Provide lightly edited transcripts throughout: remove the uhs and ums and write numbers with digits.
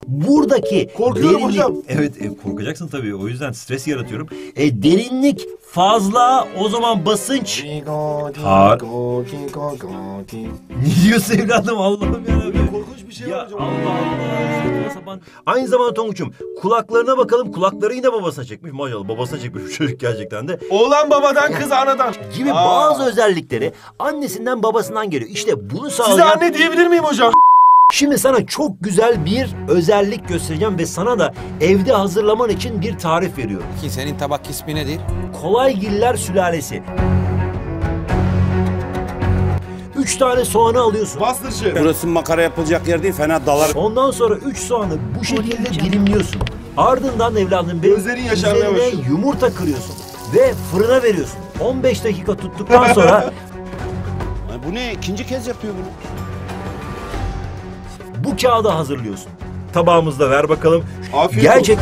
Buradaki Korkuyorum hocam. Evet, korkacaksın tabii. O yüzden stres yaratıyorum. Derinlik fazla, o zaman basınç. Ne diyorsun evladım, Allah'ım yarabbim. Korkunç bir şey Ya var hocam. Allah Allah. Saçma sapan. Aynı zamanda Tonguç'um, kulaklarına bakalım. Kulakları yine babasına çekmiş. Maşallah, babasına çekmiş bu çocuk gerçekten de. Oğlan babadan, kız anadan. Gibi bazı özellikleri annesinden babasından geliyor. İşte bunu Size sağlayan... anne diyebilir miyim hocam? Şimdi sana çok güzel bir özellik göstereceğim ve sana da evde hazırlaman için bir tarif veriyorum. Ki senin tabak ismi nedir? Kolaygiller sülalesi. 3 tane soğanı alıyorsun. Bastır şef. Burası makara yapılacak yer değil, fena dalar. Ondan sonra 3 soğanı bu şekilde dilimliyorsun. Ardından evladım Gözlerin yaşarmaya üzerine başlıyor. yumurta kırıyorsun ve fırına veriyorsun. 15 dakika tuttuktan sonra Ay, bu ne? İkinci kez yapıyor bunu. bu kağıdı hazırlıyorsun. Tabağımızda ver bakalım. Afiyet Gerçek.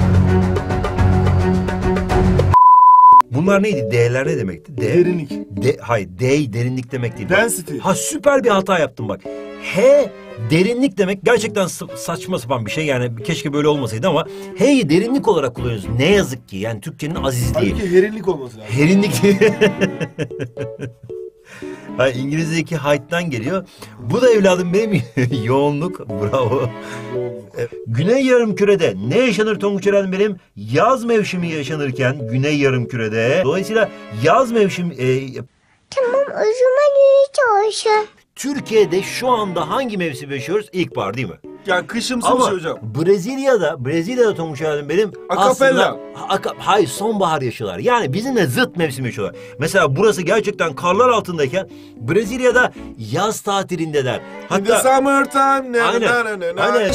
Bunlar neydi? D'ler ne demekti? Derinlik. Hayır, D derinlik demek değil. Density. Ha, süper bir hata yaptım bak. H derinlik demek gerçekten saçma sapan bir şey. Yani keşke böyle olmasaydı ama H'yi derinlik olarak kullanıyoruz. Ne yazık ki. Yani Türkçenin azizliği. Halbuki herinlik olması lazım. Herinlik. Ha, İngilizce'deki height'tan geliyor. Bu da evladım benim yoğunluk. Bravo. Güney Yarımküre'de ne yaşanır Tonguç evladım benim? Yaz mevsimi yaşanırken Güney Yarımküre'de. Dolayısıyla yaz mevsimi... Tamam, o zaman iyi çalışın. Türkiye'de şu anda hangi mevsim yaşıyoruz? İlkbahar değil mi? Yani kışımsı bir Ama şey hocam. Brezilya'da Tonguç evladım benim Akapella. aslında hayır, sonbahar yaşıyorlar. Yani bizimle zıt mevsim yaşıyorlar. Mesela burası gerçekten karlar altındayken Brezilya'da yaz tatilindeler. In the summertime. Aynen.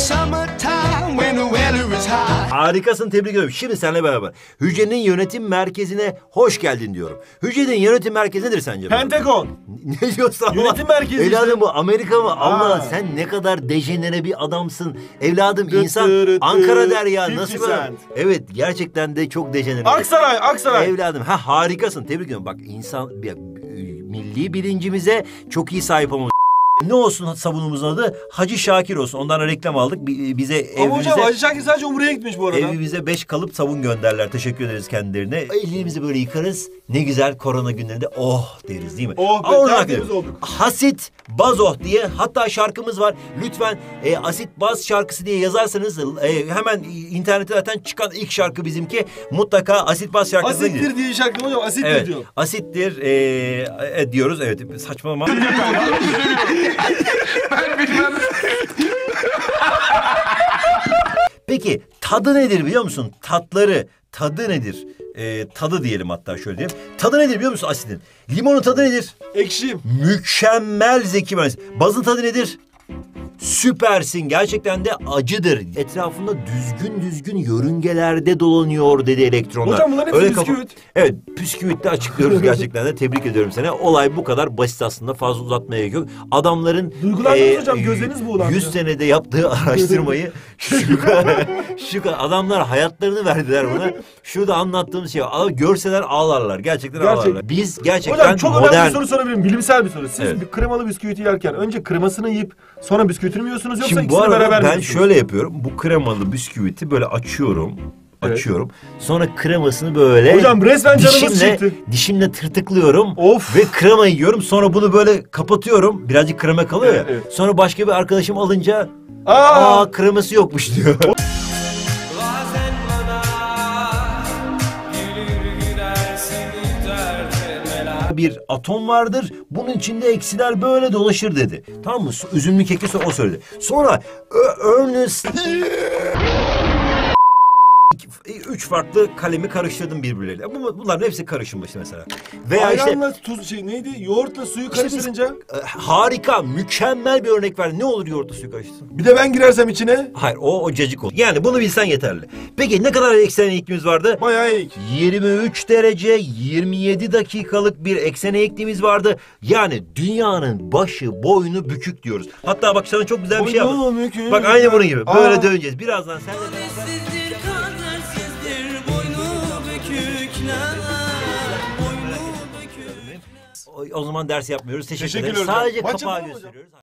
Harikasın, tebrik ediyorum. Şimdi seninle beraber hücrenin yönetim merkezine hoş geldin diyorum. Hücrenin yönetim merkezi nedir sence? Pentagon. Ne diyorsun Allah? Yönetim merkezi Evladım işte. bu Amerika mı? Allah, Aa. sen ne kadar dejenere bir adamsın. Evladım insan tırı Ankara der ya. 50 Nasıl böyle? cent. Evet, gerçekten de çok dejenere. Aksaray. Evladım harikasın, tebrik ediyorum. Bak insan milli bilincimize çok iyi sahip olmamız. Ne olsun sabunumuzun adı? Hacı Şakir olsun. Ondan reklam aldık. Bize Ama hocam Hacı Şakir sadece Umre'ye gitmiş bu arada. evimize 5 kalıp sabun gönderler. Teşekkür ederiz kendilerine. Elimizi böyle yıkarız. Ne güzel korona günlerinde oh deriz değil mi? Oh be, Ama onu tertemiz haklı. olduk. Hasit Bazoh diye hatta şarkımız var. Lütfen Asit Baz şarkısı diye yazarsanız hemen internette zaten çıkan ilk şarkı bizimki. Mutlaka Asit Baz şarkısına gidin. Asittir diye şarkı hocam. Asittir Evet, diyor. asittir diyoruz. Evet, saçmalama. Peki tadı nedir biliyor musun? Tadı nedir? Tadı diyelim, hatta şöyle diyelim. Tadı nedir biliyor musun asitin? Limonun tadı nedir? Ekşi. Mükemmel zeki mühendis. Bazın tadı nedir? Süpersin. Gerçekten de acıdır. Etrafında düzgün yörüngelerde dolanıyor dedi elektronlar. Hocam bunların hepsi bisküvit. Evet, püsküvitle açıklıyoruz gerçekten de. Tebrik ediyorum seni. Olay bu kadar basit aslında. Fazla uzatmaya gerek yok. Adamların Duygulandınız hocam, gözleriniz buğulandı. 100 senede yaptığı araştırmayı şu kadar adamlar hayatlarını verdiler buna. Şurada anlattığımız şey, görseler ağlarlar. Gerçekten ağlarlar. Biz gerçekten Hocam çok modern... önemli bir soru sorabilir miyim? Bilimsel bir soru. Siz Evet. bir kremalı bisküviti yerken önce kremasını yiyip sonra bisküvitini mi yiyorsunuz yoksa Şimdi bu ikisini arada beraber mi ben yiyorsunuz? şöyle yapıyorum. Bu kremalı bisküviti böyle açıyorum. Evet. Sonra kremasını böyle Hocam resmen canımız çekti. dişimle tırtıklıyorum. Of. Ve krema yiyorum. Sonra bunu böyle kapatıyorum. Birazcık krema kalıyor ya. Evet. Sonra başka bir arkadaşım alınca Aa! kreması yokmuş diyor. Bir atom vardır. Bunun içinde eksiler böyle dolaşır dedi. Tamam mı? Üzümlü keki o söyledi. Sonra Ernest 3 farklı kalemi karıştırdım birbirleriyle. Bunların hepsi karışımmış mesela. Veya işte Ayranla tuz neydi? Yoğurtla suyu karıştırınca. harika, mükemmel bir örnek ver. Ne olur yoğurtla suyu karıştırsın? Bir de ben girersem içine. Hayır, o cacık olur. Yani bunu bilsen yeterli. Peki ne kadar eksen eğikliğimiz vardı? Bayağı iyi. 23 derece 27 dakikalık bir eksen eğikliğimiz vardı. Yani dünyanın başı boynu bükük diyoruz. Hatta bak sana çok güzel bir şey Boynu yaptım. bükük. Bak aynı bunun gibi. Böyle Aa. döneceğiz. Birazdan sen de... Kadersizdir, kadersizdir, boynu bükükler, boynu bükükler. O zaman ders yapmıyoruz. Teşekkür Teşekkür ederiz. ederim. Sadece Maç kapağı yapalım hocam. gösteriyoruz.